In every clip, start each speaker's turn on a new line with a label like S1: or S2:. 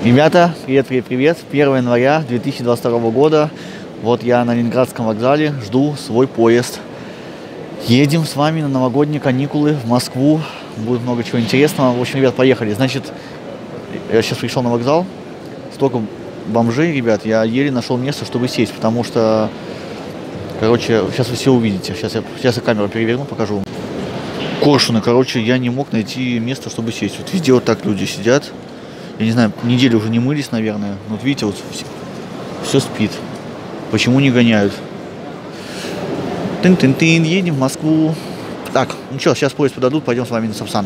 S1: Ребята, привет! 1 января 2022 года. Вот я на Ленинградском вокзале, жду свой поезд. Едем с вами на новогодние каникулы в Москву. Будет много чего интересного. В общем, ребят, поехали. Значит, я сейчас пришел на вокзал. Столько бомжей, ребят, я еле нашел место, чтобы сесть, потому что, короче, сейчас вы все увидите. Сейчас я камеру переверну, покажу вам. Коршуны, короче, я не мог найти место, чтобы сесть. Вот везде вот так люди сидят. Я не знаю, неделю уже не мылись, наверное. Но вот видите, вот все спит. Почему не гоняют? Тын-тын-тын, едем в Москву. Так, ну что, сейчас поезд подадут, пойдем с вами на Сапсан.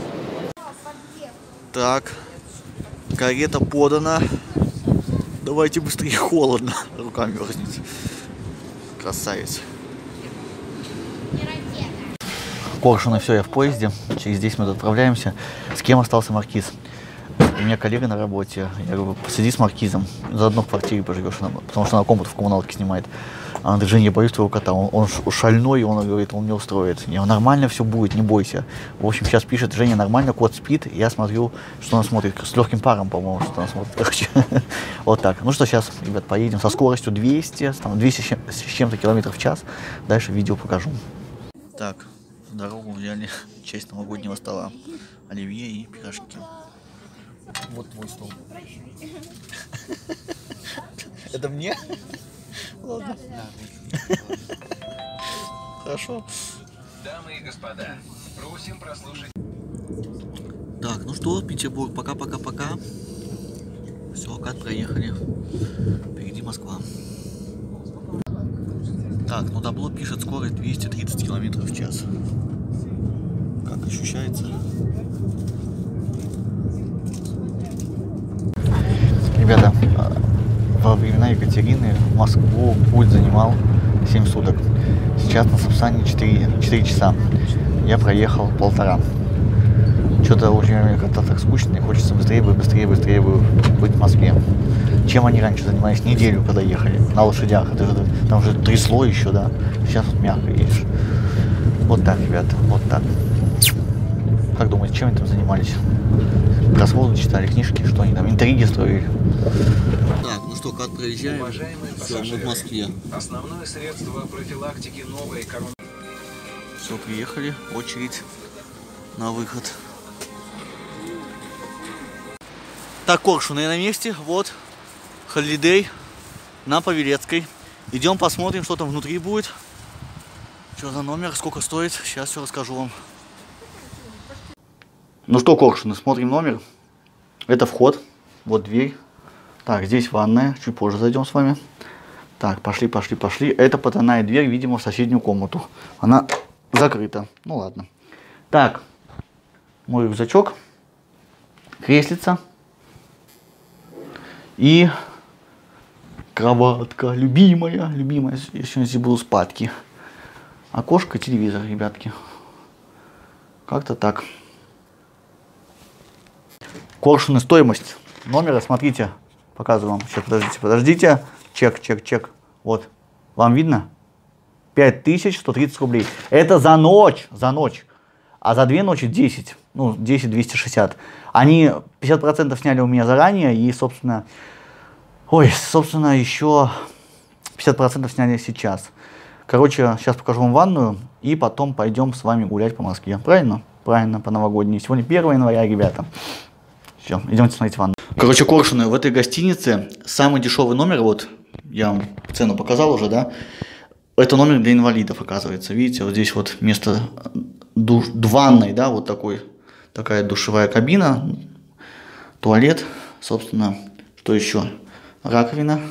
S1: Так, карета подана. Давайте быстрее, холодно. Руками мерзнет. Красавец. Коршуны, все, я в поезде. Через 10 минут отправляемся. С кем остался Маркиз? У меня коллега на работе. Я говорю, посиди с Маркизом. Заодно в квартире поживешь, потому что она комнату в коммуналке снимает. Она говорит, Женя, я боюсь твоего кота. Он шальной, он говорит, он не устроит. Нормально все будет, не бойся. В общем, сейчас пишет, Женя, нормально, кот спит. Я смотрю, что она смотрит. С легким паром, по-моему, что она смотрит. Короче, вот так. Ну что, сейчас, ребят, поедем со скоростью 200 с чем-то километров в час. Дальше видео покажу. Так, в дорогу взяли часть новогоднего стола. Оливье и пирожки. Вот твой стол. Это мне? Ладно. Хорошо.
S2: Дамы и господа, просим прослушать.
S1: Так, ну что, Петербург, пока-пока-пока. Все, кат проехали. Впереди Москва. Так, ну табло пишет скорость 230 км в час. Как ощущается? Ребята, во времена Екатерины Москву путь занимал 7 суток. Сейчас на Сапсане 4 часа. Я проехал 1,5. Что-то очень как-то так скучно, и хочется быстрее быть в Москве. Чем они раньше занимались? Неделю, когда ехали на лошадях. Там уже трясло еще, да. Сейчас вот мягко едешь. Вот так, ребята, вот так. Как думаете, чем они там занимались? Кроссворды читали, книжки, что они там, интриги строили. Так, ну что, как проезжаем?
S2: Уважаемые
S1: Все, мы в Москве.
S2: Основное средство профилактики новой коронавируса.
S1: Все, приехали, очередь на выход. Так, коршуны на месте, вот, Холидей на Павелецкой. Идем посмотрим, что там внутри будет. Что за номер, сколько стоит, сейчас все расскажу вам. Ну что, коршуны, смотрим номер. Это вход, вот дверь. Так, здесь ванная, чуть позже зайдем с вами. Так, пошли. Это потайная дверь, видимо, в соседнюю комнату. Она закрыта, ну ладно. Так, мой рюкзачок, креслица и кроватка, любимая. Я сегодня здесь буду спадки. Окошко, телевизор, ребятки. Как-то так. Коршуны, стоимость номера, смотрите, показываю вам. Сейчас, подождите. Чек. Вот, вам видно? 5130 рублей. Это за ночь. А за 2 ночи 10. Ну, 10 260. Они 50% сняли у меня заранее. И, собственно, еще 50% сняли сейчас. Короче, сейчас покажу вам ванную. И потом пойдем с вами гулять по Москве. Правильно? Правильно, по новогодней. Сегодня 1 января, ребята. Все, идемте смотреть ванну. Короче, коршуны, в этой гостинице самый дешевый номер, вот, я вам цену показал уже, да, это номер для инвалидов, оказывается. Видите, вот здесь вот вместо ванной, да, вот такая душевая кабина, туалет, собственно, что еще? Раковина,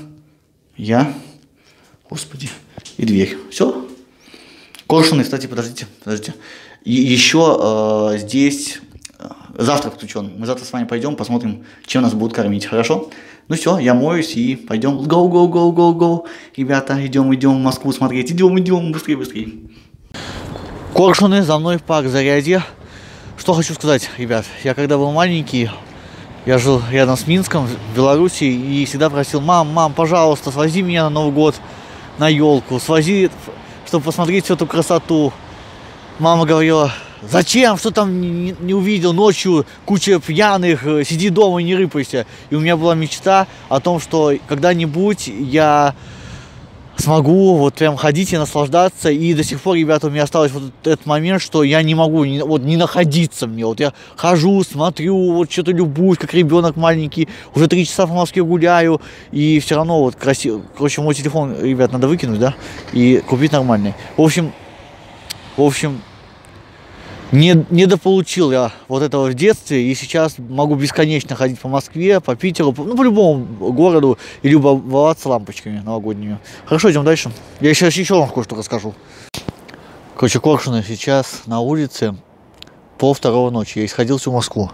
S1: господи, и дверь. Все. Коршуны, кстати, подождите. И еще здесь... Завтрак включен. Мы завтра с вами пойдем, посмотрим, чем нас будут кормить. Хорошо? Ну все, я моюсь и пойдем. Go. Ребята, идем в Москву смотреть. Идем, быстрее. Коршуны, за мной в парк Зарядье. Что хочу сказать, ребят. Я когда был маленький, я жил рядом с Минском, в Беларуси, и всегда просил, мам, пожалуйста, свози меня на Новый год на елку. Свози, чтобы посмотреть всю эту красоту. Мама говорила, зачем, что там не увидел ночью, куча пьяных, сиди дома и не рыпайся. И у меня была мечта о том, что когда-нибудь я смогу вот прям ходить и наслаждаться. И до сих пор, ребята, у меня осталось вот этот момент, что я не могу не находиться мне. Вот я хожу, смотрю, вот что-то любуюсь, как ребенок маленький. Уже 3 часа в Москве гуляю. И все равно вот красиво. Короче, мой телефон, ребят, надо выкинуть, да? И купить нормальный. В общем, недополучил я вот этого в детстве, и сейчас могу бесконечно ходить по Москве, по Питеру, ну, по любому городу и любоваться лампочками новогодними. Хорошо, идем дальше. Я сейчас еще вам кое-что расскажу. Короче, коршуны, сейчас на улице 1:30 ночи. Я исходил всю Москву.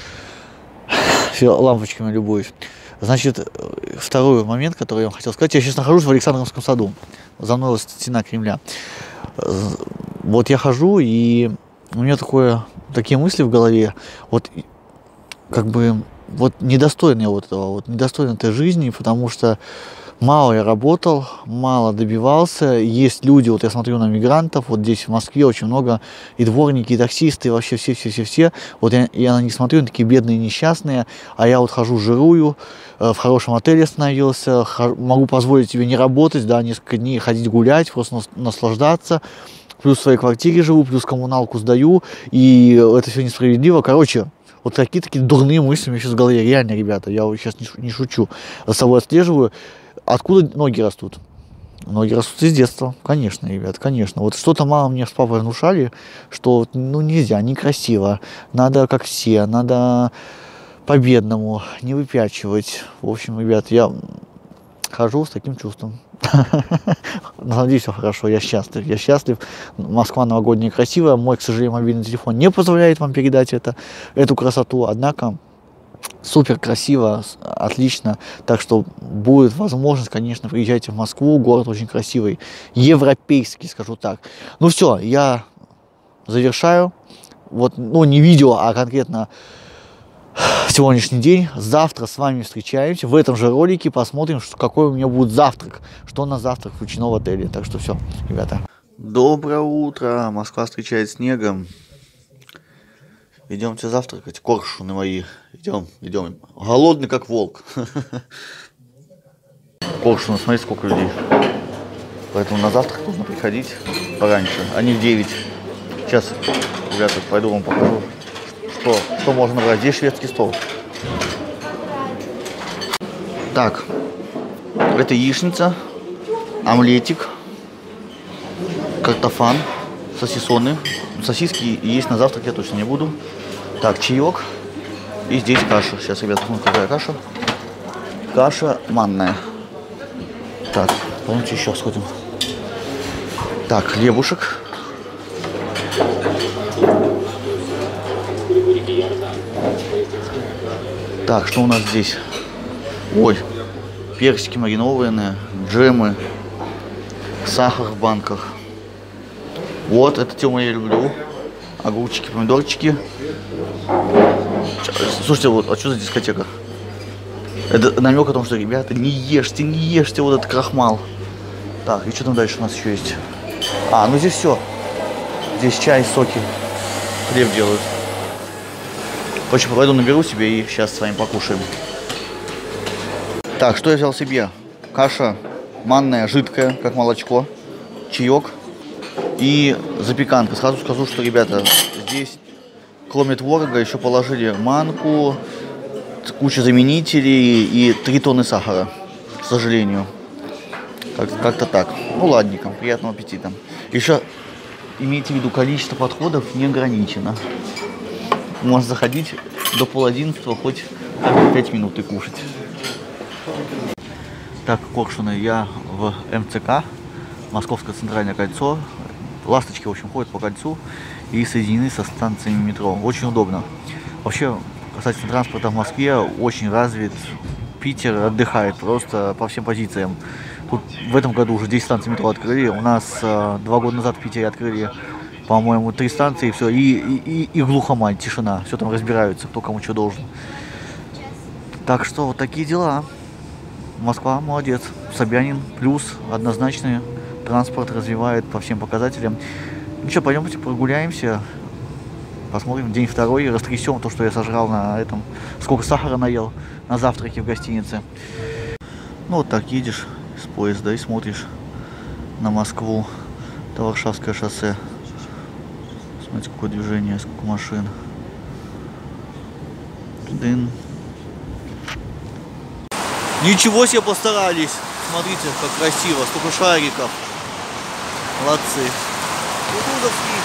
S1: Все лампочками любуюсь. Значит, второй момент, который я вам хотел сказать. Я сейчас нахожусь в Александровском саду. За мной вот стена Кремля. Вот я хожу, и у меня такие мысли в голове, вот как бы вот недостойные вот этого, вот недостойны этой жизни, потому что мало я работал, мало добивался. Есть люди, вот я смотрю на мигрантов, вот здесь в Москве очень много и дворники, и таксисты, и вообще все. Вот я на них смотрю, они такие бедные, несчастные, а я вот хожу, жирую, в хорошем отеле остановился, могу позволить себе не работать, да, несколько дней ходить гулять, просто наслаждаться. Плюс в своей квартире живу, плюс коммуналку сдаю, и это все несправедливо. Короче, вот такие дурные мысли у меня сейчас в голове, реально, ребята, я сейчас не шучу. За собой отслеживаю, откуда ноги растут. Ноги растут из детства, конечно, ребят, конечно. Вот что-то мама мне с папой внушали, что ну нельзя, некрасиво, надо как все, надо по-бедному, не выпячивать. В общем, ребят, я хожу с таким чувством. Надеюсь, все хорошо, я счастлив. Москва новогодняя красивая. Мой, к сожалению, мобильный телефон не позволяет вам передать эту красоту. Однако супер красиво, отлично. Так что будет возможность, конечно, приезжайте в Москву. Город очень красивый, европейский, скажу так. Ну все, я завершаю. Вот, ну не видео, а конкретно сегодняшний день. Завтра с вами встречаемся. В этом же ролике посмотрим, какой у меня будет завтрак. Что на завтрак включено в отеле. Так что все, ребята. Доброе утро. Москва встречает снегом. Идемте завтракать. Коршуны мои. Идем. Голодный, как волк. Коршуны, смотрите, сколько людей. Поэтому на завтрак нужно приходить пораньше. Они в 9. Сейчас, ребята, пойду вам покажу. Что можно брать? Здесь шведский стол. Так, это яичница, омлетик, картофан, сосисоны. Сосиски есть на завтрак, я точно не буду. Так, чаек. И здесь каша. Сейчас, ребята, посмотрим, какая каша. Каша манная. Так, пойдемте еще сходим. Так, хлебушек. Так, что у нас здесь? Ой, персики маринованные, джемы, сахар в банках. Вот, это тему я люблю. Огурчики, помидорчики. Слушайте, вот, а что за дискотека? Это намек о том, что, ребята, не ешьте вот этот крахмал. Так, и что там дальше у нас еще есть? А, ну здесь все. Здесь чай, соки, хлеб делают. Короче, пойду наберу себе и сейчас с вами покушаем. Так, что я взял себе? Каша манная, жидкая, как молочко. Чаек и запеканка. Сразу скажу, что, ребята, здесь кроме творога еще положили манку, куча заменителей и 3 тонны сахара, к сожалению. Как-то так. Ну, ладненько, приятного аппетита. Еще имейте в виду, количество подходов не ограничено. Можно заходить до 10:30, хоть 5 минут и кушать. Так, коршуны, я в МЦК, Московское центральное кольцо. Ласточки, в общем, ходят по кольцу и соединены со станциями метро. Очень удобно. Вообще, касательно транспорта в Москве, очень развит. Питер отдыхает просто по всем позициям. Тут в этом году уже 10 станций метро открыли. У нас 2 года назад в Питере открыли, по-моему, 3 станции, и все, и глухомань, тишина. Все там разбираются, кто кому что должен. Так что вот такие дела. Москва молодец. Собянин плюс, однозначный. Транспорт развивает по всем показателям. Ну что, пойдемте прогуляемся. Посмотрим, день второй, растрясем то, что я сожрал на этом, сколько сахара наел на завтраке в гостинице. Ну вот так едешь с поезда и смотришь на Москву, это Варшавское шоссе. Смотрите, какое движение, сколько машин. Дын. Ничего себе постарались. Смотрите, как красиво, сколько шариков. Молодцы. Удудовский.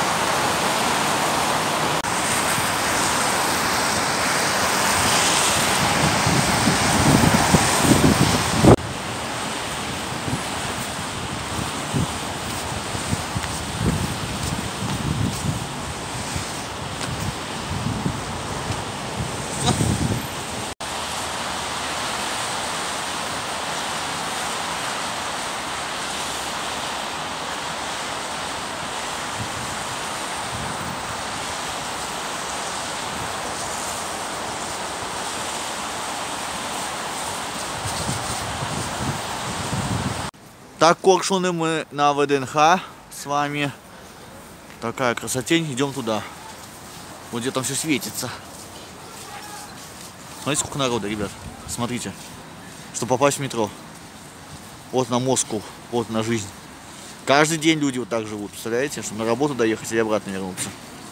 S1: Так, коршуны, мы на ВДНХ с вами. Такая красотень, идем туда. Вот где там все светится. Смотрите, сколько народа, ребят. Смотрите, чтобы попасть в метро. Вот на Москву, вот на жизнь. Каждый день люди вот так живут, представляете? Чтобы на работу доехать или обратно вернуться.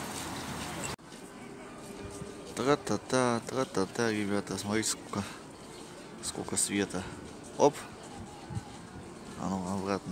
S1: Тра-та-та, тра-та-та, ребята, смотрите, сколько света. Оп. А ну, обратно.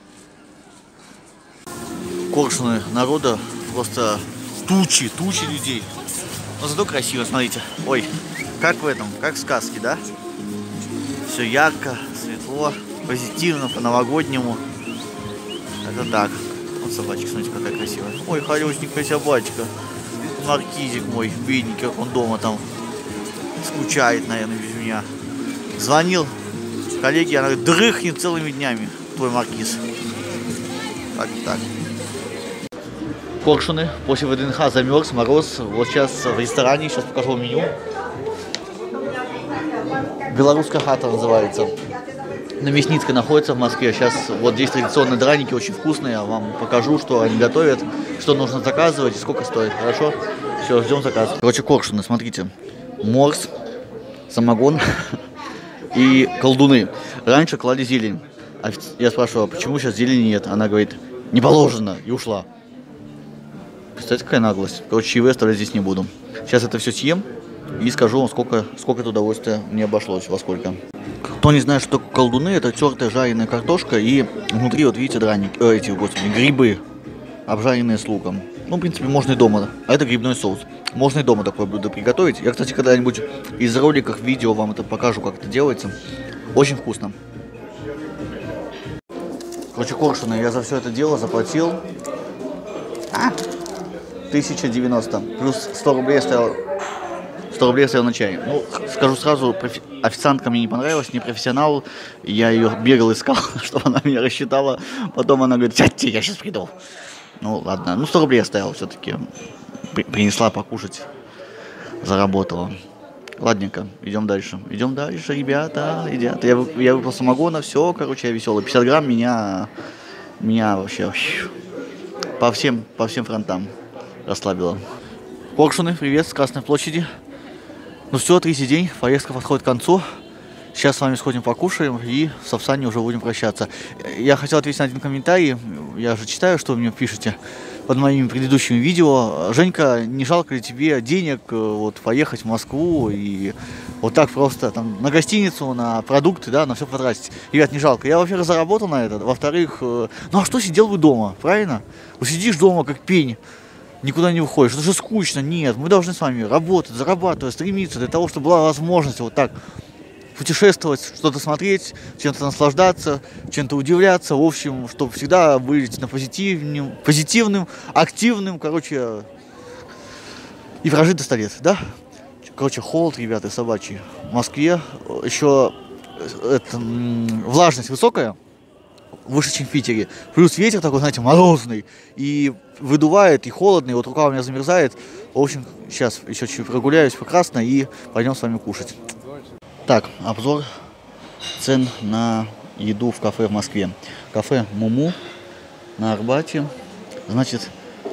S1: Коршуны народа, просто тучи людей. Но зато красиво, смотрите. Ой, как в этом, как в сказке, да? Все ярко, светло, позитивно, по-новогоднему. Это так. Вот собачка, смотрите, какая красивая. Ой, хорошенькая собачка. Маркизик мой, бедненький, как он дома там скучает, наверное, без меня. Звонил коллеге, она говорит, дрыхнет целыми днями, твой маркиз. Так. Коршуны, после ВДНХ замерз, мороз. Вот сейчас в ресторане, сейчас покажу меню. Белорусская хата называется. На Мясницкой находится в Москве. Сейчас вот здесь традиционные драники, очень вкусные. Я вам покажу, что они готовят, что нужно заказывать и сколько стоит. Хорошо? Все, ждем заказ. Короче, коршуны, смотрите. Морс, самогон и колдуны. Раньше клали зелень. Я спрашиваю, почему сейчас зелени нет? Она говорит, не положено, и ушла. Представляете, какая наглость. Короче, чаевые оставлять здесь не буду. Сейчас это все съем и скажу вам, сколько это удовольствия мне обошлось, во сколько. Кто не знает, что такое колдуны, это тертая жареная картошка и внутри, вот видите, грибы, обжаренные с луком. Ну, в принципе, можно и дома. А это грибной соус. Можно и дома такое блюдо приготовить. Я, кстати, когда-нибудь из роликов, видео вам это покажу, как это делается. Очень вкусно. Короче, коршуны, я за все это дело заплатил 1090. Плюс 100 рублей оставил на чай. Ну, скажу сразу, официантка мне не понравилась, не профессионал. Я ее бегал, искал, чтобы она меня рассчитала. Потом она говорит, сядьте, я сейчас приду. Ну, ладно. Ну, 100 рублей оставил все-таки. Принесла покушать. Заработала. Ладненько, идем дальше. Идем дальше, ребята. Я выпил самогона, все, короче, я веселый. 50 грамм меня вообще по всем фронтам расслабило. Коршуны, привет, с Красной площади. Ну все, третий день, поездка подходит к концу. Сейчас с вами сходим покушаем и в Сапсане уже будем прощаться. Я хотел ответить на один комментарий. Я же читаю, что вы мне пишете под моими предыдущими видео. Женька, не жалко ли тебе денег вот поехать в Москву и вот так просто там на гостиницу, на продукты, да, на все потратить? Ребят, не жалко. Я, во-первых, заработал на это. Во-вторых, ну а что сидел бы дома, правильно? Вот сидишь дома как пень, никуда не выходишь. Это же скучно. Нет, мы должны с вами работать, зарабатывать, стремиться для того, чтобы была возможность вот так путешествовать, что-то смотреть, чем-то наслаждаться, чем-то удивляться, в общем, чтобы всегда быть на позитивным, активным, короче, и прожить до 100 лет, да? Короче, холод, ребята, собачий. В Москве еще влажность высокая, выше, чем в Питере. Плюс ветер такой, знаете, морозный, и выдувает, и холодно, и вот рука у меня замерзает. В общем, сейчас еще чуть прогуляюсь по Красной и пойдем с вами кушать. Так, обзор цен на еду в кафе в Москве. Кафе Муму на Арбате. Значит,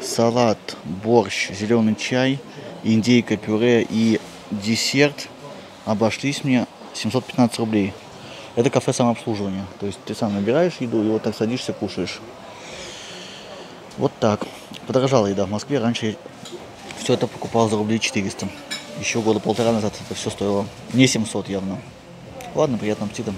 S1: салат, борщ, зеленый чай, индейка, пюре и десерт обошлись мне 715 рублей. Это кафе самообслуживания. То есть ты сам набираешь еду и вот так садишься, кушаешь. Вот так. Подорожала еда в Москве. Раньше я все это покупал за рублей 400. Еще года полтора назад это все стоило не 700 явно. Ладно, приятного аппетита.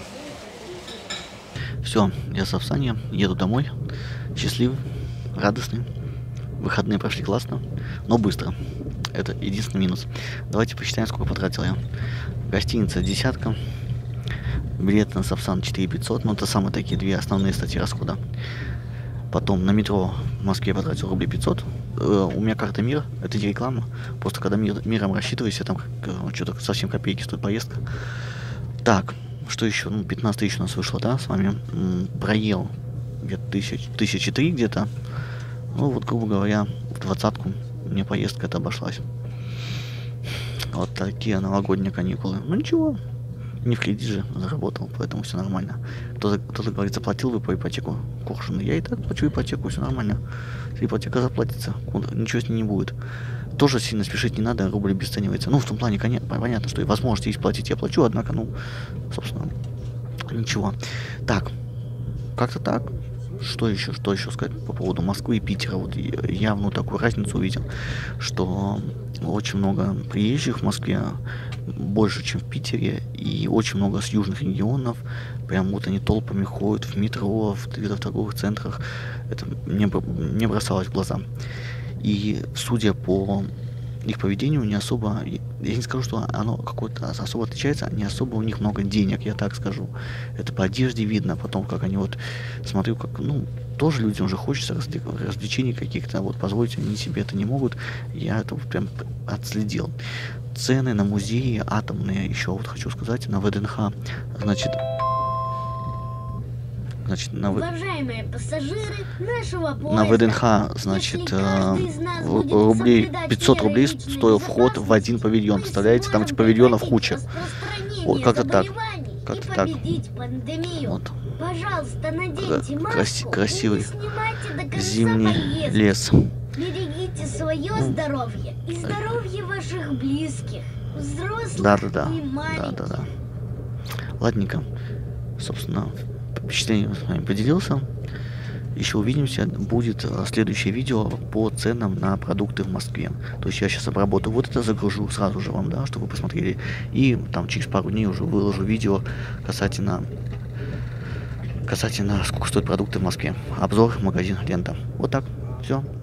S1: Все, я с Овсанья, еду домой. Счастливый, радостный. Выходные прошли классно, но быстро. Это единственный минус. Давайте посчитаем, сколько потратил я. Гостиница десятка. Билет на Сапсан 4500. Ну, это самые такие две основные статьи расхода. Потом на метро в Москве потратил рублей 500. У меня карта МИР, это не реклама. Просто когда миром рассчитываюсь, там что-то совсем копейки стоит поездка. Так, что еще? Ну, 15 тысяч у нас вышло, да, с вами. Проел где-то тысячи три где-то. Ну, вот, грубо говоря, в двадцатку мне поездка это обошлась. Вот такие новогодние каникулы. Ну, ничего. Не в кредит же заработал, поэтому все нормально. Кто-то говорит, заплатил вы по ипотеку Коршуна. Я и так плачу ипотеку, все нормально. Если ипотека заплатится, ничего с ней не будет. Тоже сильно спешить не надо, рубль обесценивается. Ну, в том плане, конечно, понятно, что и возможность есть платить, я плачу, однако, ну, собственно, ничего. Так, как-то так. Что еще сказать по поводу Москвы и Питера? Вот я такую разницу увидел, что очень много приезжих в Москве, больше, чем в Питере, и очень много с южных регионов. Прям вот они толпами ходят в метро, в торговых центрах. Это мне бросалось в глаза. И судя по их поведению, не особо, я не скажу, что оно какое-то особо отличается, не особо у них много денег, я так скажу. Это по одежде видно, потом как они вот, смотрю, как, ну, тоже людям же хочется развлечений каких-то, вот позволить они себе это не могут, я это прям отследил. Цены на музеи атомные, еще вот хочу сказать, на ВДНХ, значит,
S3: Уважаемые пассажиры нашего поезда,
S1: на ВДНХ, значит, рублей 500 рублей стоил вход в один павильон. Представляете, там этих павильонов куча. Вот как-то так. Как-то так. Вот.
S3: Пожалуйста, наденьте маску,
S1: красивый зимний
S3: поездки.
S1: лес.
S3: Берегите свое здоровье и здоровье ваших близких, взрослых и маленьких.
S1: Да. Ладненько. Собственно, впечатлением с вами поделился. Еще увидимся. Будет следующее видео по ценам на продукты в Москве. То есть я сейчас обработаю вот это, загружу сразу же вам, да, чтобы вы посмотрели. И там через пару дней уже выложу видео касательно сколько стоят продукты в Москве. Обзор магазин Лента. Вот так. Все.